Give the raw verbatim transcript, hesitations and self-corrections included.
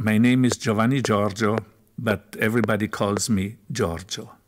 My name is Giovanni Giorgio, but everybody calls me Giorgio.